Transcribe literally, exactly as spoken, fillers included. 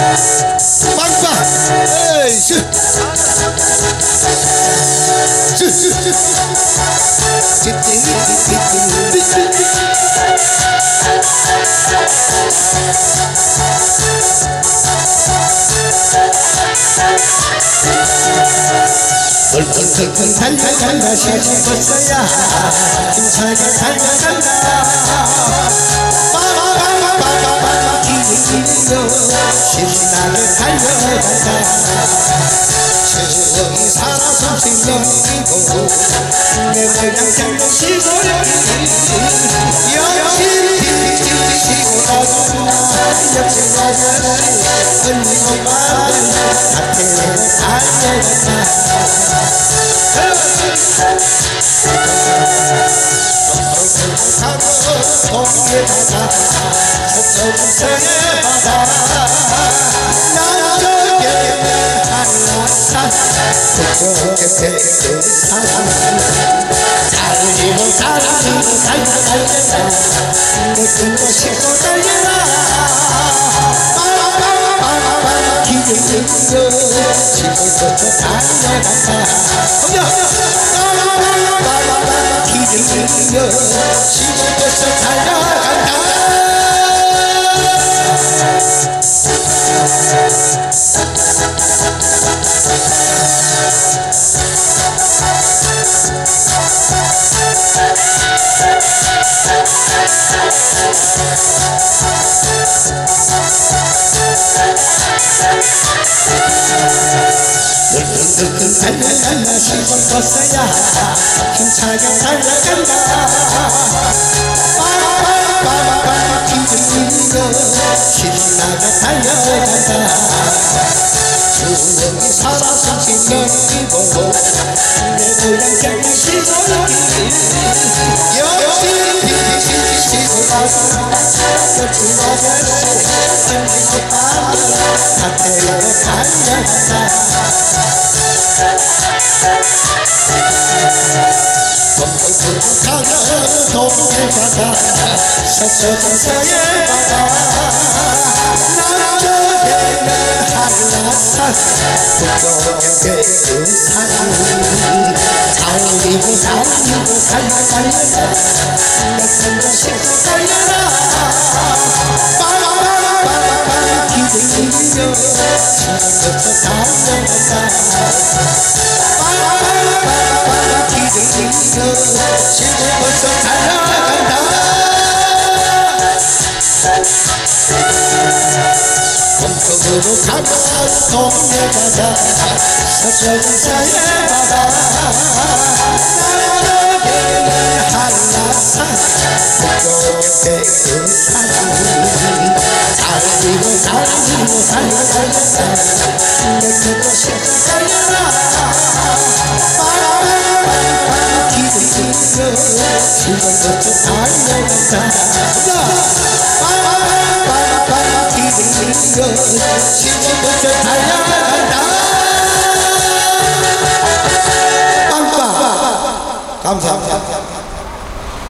빵빵 에이 슛 덜컹덜컹 달려간다 시집었어야 힘차게 달려간다 빠바바바바바바 기기기요 신나게 달려간다 추억이 살아 숨쉬 넘기고 내 고향 장동 시골이 역시 비치고 나구나 역시 나구나 흘리고 말은 밭에 달려간다 동해 바다 서쪽서의 바다 남쪽에 한라산 북쪽에 백두산 달리고 달리고 달려달려라 내 꿈도 싣고 달려라 빠바바바바바 기둥기둥 지금부터 달려간다 빠바바바바바 기둥기둥 지금부터 달려간다 덜컹덜컹 달려간다 시골 벗어야 힘차게 달려간다 빠바바바바 기둥기둥 신나게 달려간다 추억이 살아 숨쉬 넘기고 내 고향 장동 시골이 역시 비치고 나구나 역시 나구나 흘리고 빠르라 밭에 달려간다 동북하는 동해 바다 서쪽서의 바다 남쪽에는 한라산 북쪽에 백두산 달리고 달리고 달려달려라 내 꿈도 싣고 달려라 빠바바바바바 기둥기둥 지금부터 달려간다 빠바바바바바 기둥기둥 지금부터 달려간다 동쪽으로 가면 동해 바다 서쪽서의 바다 남쪽에는 한라산 북쪽에 백두산 달리고 달리고 달려달려라 내 꿈도 싣고 달려라 빠바바바바 기둥기둥 지금부터 달려간다 빠바바바바 기둥기둥 지금부터 달려간다 빵빵 감사합니다.